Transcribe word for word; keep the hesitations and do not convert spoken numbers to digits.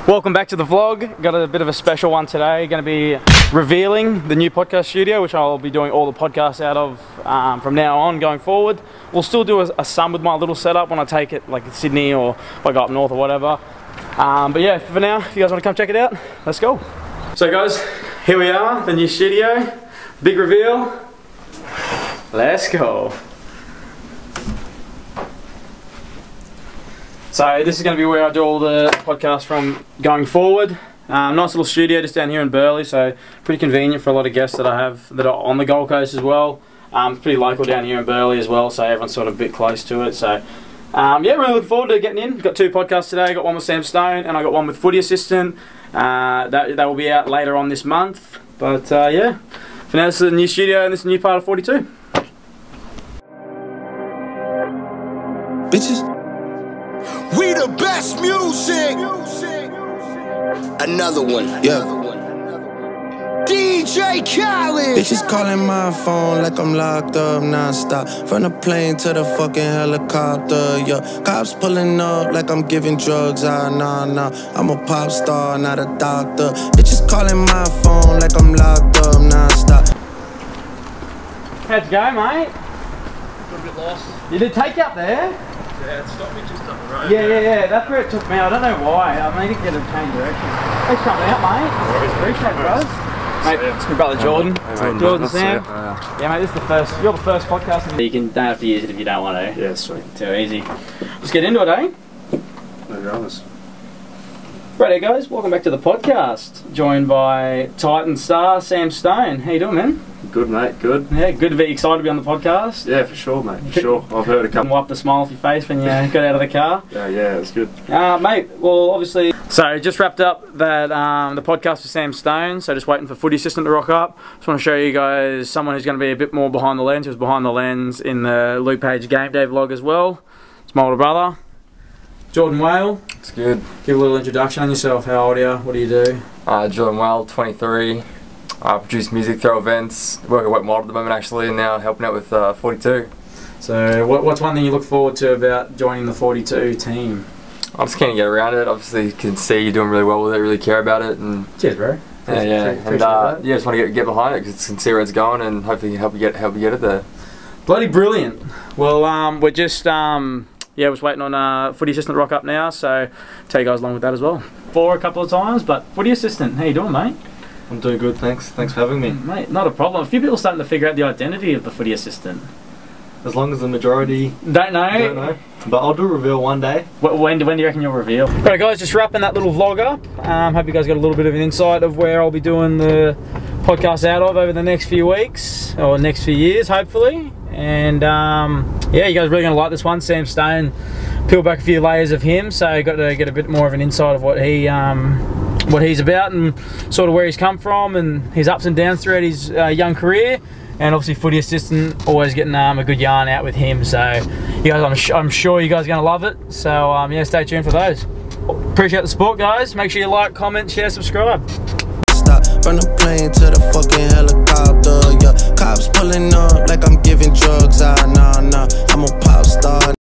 Welcome back to the vlog. Got a bit of a special one today. Going to be revealing the new podcast studio, which I'll be doing all the podcasts out of um, from now on going forward. We'll still do a, a sum with my little setup when I take it, like Sydney or if I go up north or whatever. Um, but yeah, for now, if you guys want to come check it out, let's go. So guys, here we are, the new studio. Big reveal. Let's go. So this is going to be where I do all the podcasts from going forward. Um, nice little studio just down here in Burleigh, so pretty convenient for a lot of guests that I have that are on the Gold Coast as well. Um, pretty local down here in Burleigh as well, so everyone's sort of a bit close to it. So um, yeah, really looking forward to getting in. Got two podcasts today. Got one with Sam Stone and I got one with Footy Assistant. Uh, that, that will be out later on this month. But uh, yeah, for now this is a new studio and this is a new part of forty-two. Bitches. We the best music. Another one. Yeah. D J Khaled. Bitches calling my phone like I'm locked up non-stop. From the plane to the fucking helicopter. Yeah. Cops pulling up like I'm giving drugs. Ah, nah, nah. I'm a pop star, not a doctor. Bitches calling my phone like I'm locked up non-stop. How'd you go, mate? Got a bit lost. You did take up there? Yeah, it stopped me just up the road. Yeah, yeah, yeah, that's where it took me. I don't know why. I need to get a change direction. Thanks for coming out, mate. Appreciate it, bros. Mate, it's my brother Jordan. Hey, Jordan, mate, Sam. uh, Yeah, mate, this is the first. You're the first podcast. You can don't have to use it if you don't want to. yeah, sweet. Too easy. Let's get into it, eh? No dramas. Righto, guys. Welcome back to the podcast. Joined by Titan star Sam Stone. How you doing, man? Good, mate, good. Yeah, good to be excited to be on the podcast. Yeah, for sure, mate, for sure. I've heard a couple. Wipe the smile off your face when you got out of the car. Yeah, yeah, it's good. Uh, mate, well, obviously, so just wrapped up that um, the podcast with Sam Stone, so just waiting for Footy Assistant to rock up. Just want to show you guys someone who's going to be a bit more behind the lens, who's behind the lens in the Luke Page Game Day vlog as well. It's my older brother, Jordan Whale. It's good. Give a little introduction on yourself. How old are you? What do you do? Uh, Jordan Whale, twenty-three. I produce music, throw events, work at Wet Mold at the moment actually, and now helping out with uh, forty-two. So what, what's one thing you look forward to about joining the forty-two team? I'm just keen to get around it. Obviously you can see you're doing really well with it, really care about it. And Cheers, bro. yeah, yeah. And uh, yeah, just want to get, get behind it because you can see where it's going and hopefully help you get, help you get it there. Bloody brilliant. Well, um, we're just, um, yeah, we're just waiting on uh, Footy Assistant to rock up now, so take you guys along with that as well. For a couple of times, but Footy Assistant, how you doing, mate? I'm doing good, thanks. Thanks for having me. Mate, not a problem. A few people are starting to figure out the identity of the Footy Assistant. As long as the majority Don't know. don't know. But I'll do a reveal one day. Wh- When do, when do you reckon you'll reveal? Right, guys, just wrapping that little vlog up. Um, hope you guys got a little bit of an insight of where I'll be doing the podcast out of over the next few weeks, or next few years, hopefully. And um, yeah, you guys are really going to like this one. Sam Stone, peel back a few layers of him, so got to get a bit more of an insight of what he... Um, what he's about and sort of where he's come from and his ups and downs throughout his uh, young career, and obviously Footy Assistant, always getting um, a good yarn out with him. So you guys, I'm, sh I'm sure you guys are going to love it, so um, yeah, stay tuned for those. Appreciate the support, guys. Make sure you like, comment, share, subscribe. Stop from the plane to the fucking helicopter. Yeah, cops pulling up like I'm giving drugs. Ah, nah, nah. I'm a pop star.